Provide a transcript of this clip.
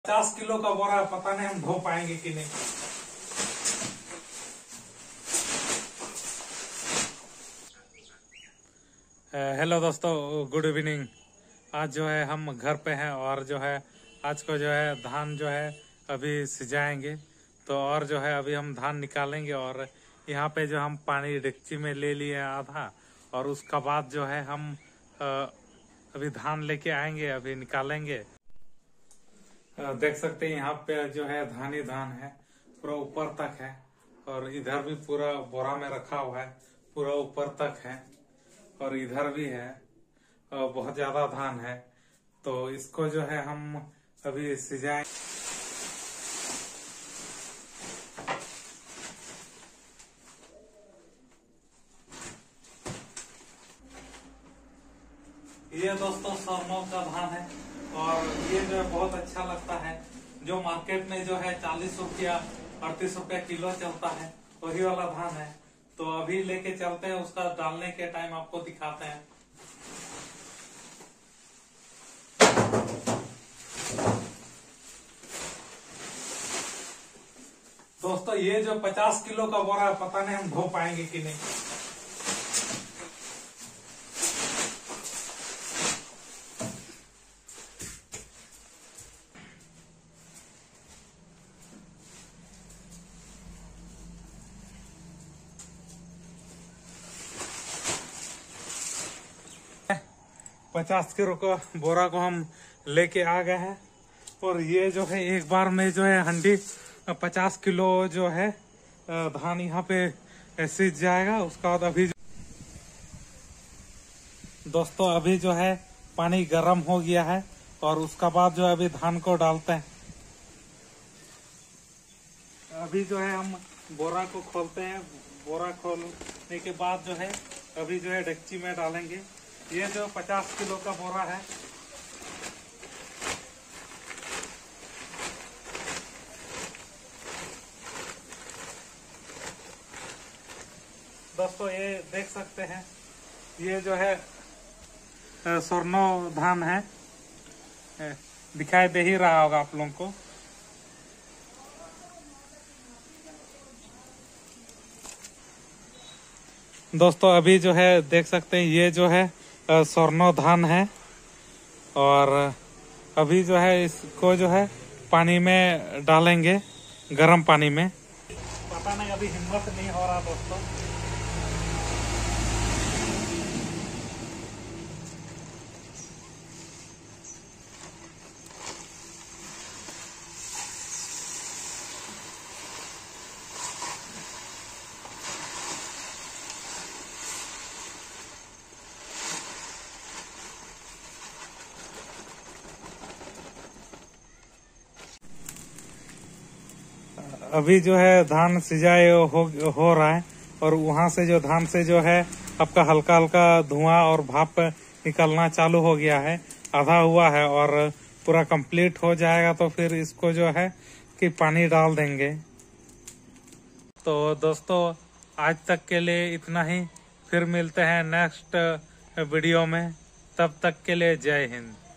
50 kilo का बोरा है, पता नहीं हम ढो पाएंगे कि नहीं। हेलो दोस्तों, गुड इवनिंग। आज जो है हम घर पे हैं और जो है आज को जो है धान जो है अभी सिजाएंगे। तो और जो है अभी हम धान निकालेंगे और यहाँ पे जो हम पानी डेगची में ले लिए आधा, और उसका बाद जो है हम अभी धान लेके आएंगे, अभी निकालेंगे। देख सकते हैं यहाँ पे जो है धान ही धान है, पूरा ऊपर तक है, और इधर भी पूरा बोरा में रखा हुआ है, पूरा ऊपर तक है, और इधर भी है, और बहुत ज्यादा धान है। तो इसको जो है हम अभी सिजाएं। ये दोस्तों सरनों का धान है, और ये जो है बहुत अच्छा लगता है। जो मार्केट में जो है 40 रुपया 38 रुपया किलो चलता है, वही वाला धान है। तो अभी लेके चलते हैं, उसका डालने के टाइम आपको दिखाते हैं। दोस्तों ये जो 50 किलो का बोरा है, पता नहीं हम ढो पाएंगे कि नहीं। पचास किलो का बोरा को हम लेके आ गए हैं, और ये जो है एक बार में जो है हंडी 50 किलो जो है धान यहाँ पे सीज जाएगा। उसका बाद अभी दोस्तों अभी जो है पानी गर्म हो गया है, और उसका बाद जो है अभी धान को डालते हैं। अभी जो है हम बोरा को खोलते हैं। बोरा खोलने के बाद जो है अभी जो है डेगची में डालेंगे। ये जो 50 किलो का बोरा है, दोस्तों ये देख सकते हैं, ये जो है सरनो धान है, दिखाई दे ही रहा होगा आप लोगों को। दोस्तों अभी जो है देख सकते हैं, ये जो है सरनो धान है, और अभी जो है इसको जो है पानी में डालेंगे, गर्म पानी में। पता नहीं, अभी हिम्मत नहीं हो रहा दोस्तों। अभी जो है धान सिंचाई हो रहा है, और वहां से जो धान से जो है आपका हल्का हल्का धुआं और भाप निकलना चालू हो गया है। आधा हुआ है और पूरा कंप्लीट हो जाएगा तो फिर इसको जो है कि पानी डाल देंगे। तो दोस्तों आज तक के लिए इतना ही, फिर मिलते हैं नेक्स्ट वीडियो में। तब तक के लिए जय हिंद।